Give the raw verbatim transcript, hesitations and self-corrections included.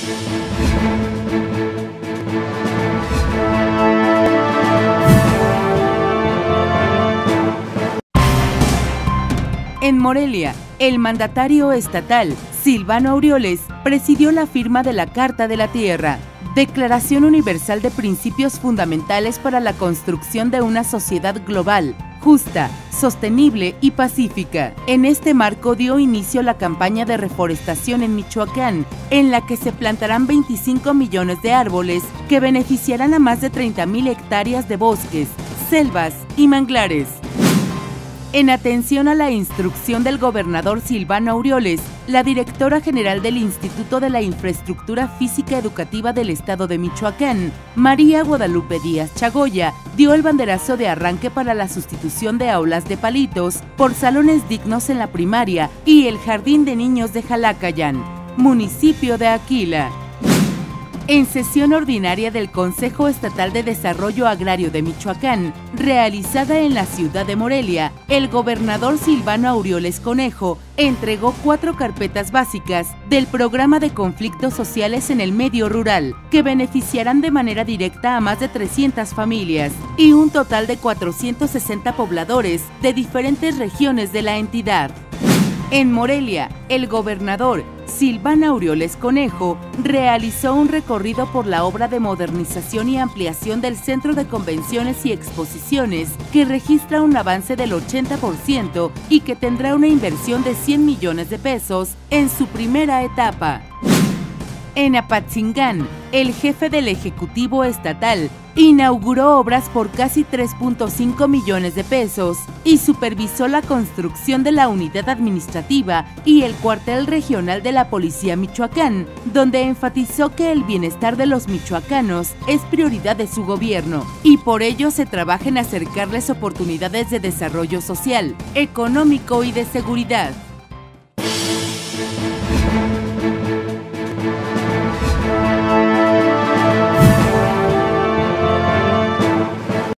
En Morelia, el mandatario estatal, Silvano Aureoles, presidió la firma de la Carta de la Tierra, Declaración Universal de Principios Fundamentales para la Construcción de una Sociedad Global, Justa, Sostenible y Pacífica. En este marco dio inicio la campaña de reforestación en Michoacán, en la que se plantarán veinticinco millones de árboles que beneficiarán a más de treinta mil hectáreas de bosques, selvas y manglares. En atención a la instrucción del gobernador Silvano Aureoles, la directora general del Instituto de la Infraestructura Física Educativa del Estado de Michoacán, María Guadalupe Díaz Chagoya, dio el banderazo de arranque para la sustitución de aulas de palitos por salones dignos en la primaria y el Jardín de Niños de Jalacayán, municipio de Aquila. En sesión ordinaria del Consejo Estatal de Desarrollo Agrario de Michoacán, realizada en la ciudad de Morelia, el gobernador Silvano Aureoles Conejo entregó cuatro carpetas básicas del Programa de Conflictos Sociales en el Medio Rural, que beneficiarán de manera directa a más de trescientas familias y un total de cuatrocientos sesenta pobladores de diferentes regiones de la entidad. En Morelia, el gobernador Silvano Aureoles Conejo realizó un recorrido por la obra de modernización y ampliación del Centro de Convenciones y Exposiciones, que registra un avance del ochenta por ciento y que tendrá una inversión de cien millones de pesos en su primera etapa. En Apatzingán, el jefe del Ejecutivo Estatal inauguró obras por casi tres punto cinco millones de pesos y supervisó la construcción de la unidad administrativa y el cuartel regional de la Policía Michoacán, donde enfatizó que el bienestar de los michoacanos es prioridad de su gobierno y por ello se trabaja en acercarles oportunidades de desarrollo social, económico y de seguridad.